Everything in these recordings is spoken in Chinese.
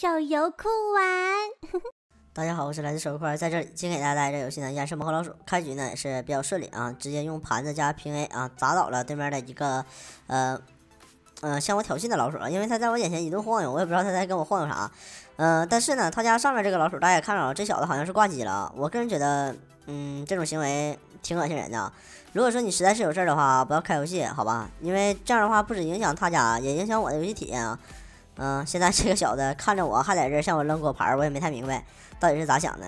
手游酷玩。 大家好，我是来自手游块，在这里今天给大家带来这游戏呢，延伸魔盒老鼠。开局呢也是比较顺利啊，直接用盘子加平 A 啊砸倒了对面的一个向我挑衅的老鼠啊，因为他在我眼前一顿晃悠，我也不知道他在跟我晃悠啥。但是呢，他家上面这个老鼠大家也看着了，这小子好像是挂机了啊。我个人觉得，这种行为挺恶心人的啊。如果说你实在是有事儿的话，不要开游戏，好吧？因为这样的话不止影响他家，也影响我的游戏体验啊。现在这个小子看着我还在这向我扔果盘，我也没太明白到底是咋想的。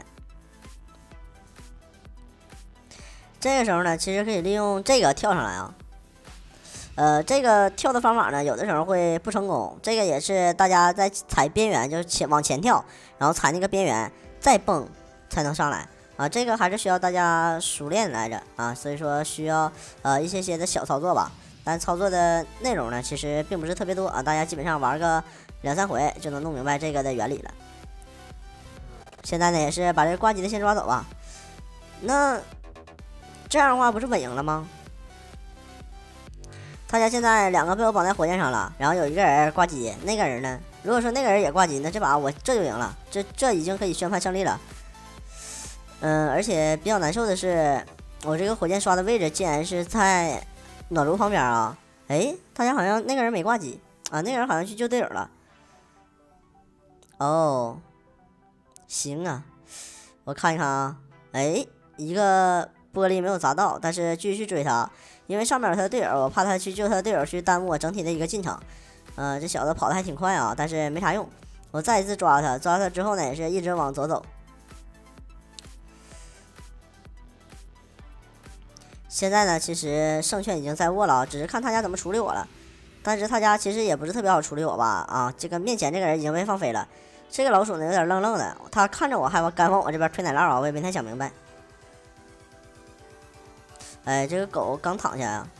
这个时候呢，其实可以利用这个跳上来啊。这个跳的方法呢，有的时候会不成功。这个也是大家在踩边缘，就是往前跳，然后踩那个边缘，再蹦才能上来啊。这个还是需要大家熟练来着啊，所以说需要一些的小操作吧。但操作的内容呢，其实并不是特别多啊，大家基本上玩个2、3回就能弄明白这个的原理了。现在呢，也是把这个挂机的先抓走吧。那这样的话不是稳赢了吗？他家现在2个被我绑在火箭上了，然后有一个人挂机，那个人呢？如果说那个人也挂机，那这把我这就赢了，这已经可以宣判胜利了。而且比较难受的是，我这个火箭刷的位置竟然是在暖炉旁边啊！哎，他家好像那个人没挂机啊，那个人好像去救队友了。哦，行啊，我看一看啊，哎，一个玻璃没有砸到，但是继续去追他，因为上面有他的队友，我怕他去救他的队友，去耽误我整体的一个进程。这小子跑得还挺快啊，但是没啥用。我再一次抓他之后呢，也是一直往左走。现在呢，其实胜券已经在握了，只是看他家怎么处理我了。但是他家其实也不是特别好处理我吧？啊，这个面前这个人已经被放飞了。这个老鼠呢有点愣愣的，他看着我还敢往我这边推奶酪啊，我也没太想明白。哎，这个狗刚躺下呀。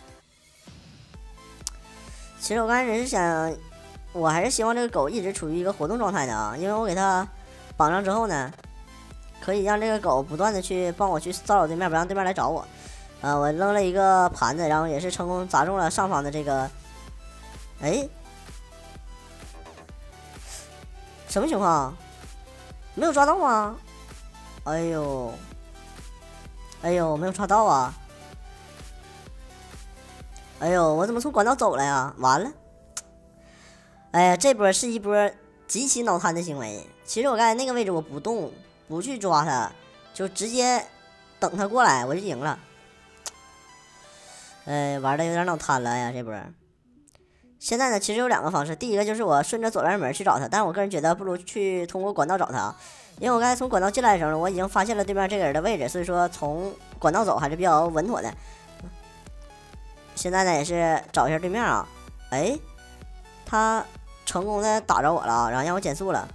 其实我刚开始是想，我还是希望这个狗一直处于一个活动状态的啊，因为我给它绑上之后呢，可以让这个狗不断的去帮我去骚扰对面，不让对面来找我。我扔了一个盘子，然后也是成功砸中了上方的这个。哎，什么情况？没有抓到吗？哎呦，哎呦，没有抓到啊！哎呦，我怎么从管道走了呀？完了！哎呀，这波是一波极其脑瘫的行为。其实我刚才那个位置我不动，不去抓他，就直接等他过来，我就赢了。玩的有点脑瘫了呀，这波。现在呢，其实有2个方式。第一个就是我顺着左边门去找他，但是我个人觉得不如去通过管道找他，因为我刚才从管道进来的时候呢，我已经发现了对面这个人的位置，所以说从管道走还是比较稳妥的。现在呢，也是找一下对面啊，哎，他成功的打着我了，然后让我减速了。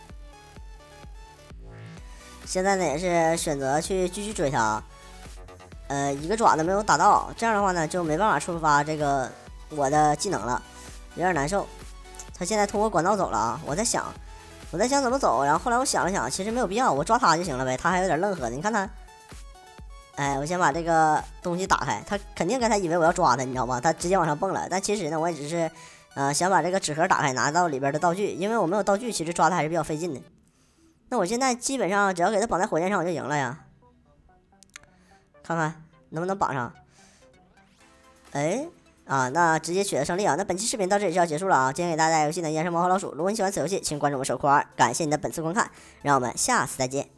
现在呢，也是选择去继续追他。一个爪子没有打到，这样的话呢就没办法触发这个我的技能了，有点难受。他现在通过管道走了啊，我在想怎么走，然后后来我想了想，其实没有必要，我抓他就行了呗，他还有点愣和的，你看他。哎，我先把这个东西打开，他肯定刚才以为我要抓他，你知道吗？他直接往上蹦了，但其实呢，我也只是想把这个纸盒打开，拿到里边的道具，因为我没有道具，其实抓他还是比较费劲的。那我现在基本上只要给他绑在火箭上，我就赢了呀。看看能不能绑上。哎那直接取得胜利啊！那本期视频到这里就要结束了啊！今天给大家带来游戏的延伸魔盒老鼠，如果你喜欢此游戏，请关注我们手库2，感谢你的本次观看，让我们下次再见。